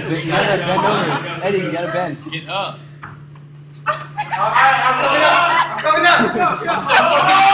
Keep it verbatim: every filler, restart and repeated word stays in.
bend, you gotta bend over. Eddie, you gotta bend. Get up. Alright, I'm coming up. I'm coming up. Go, go.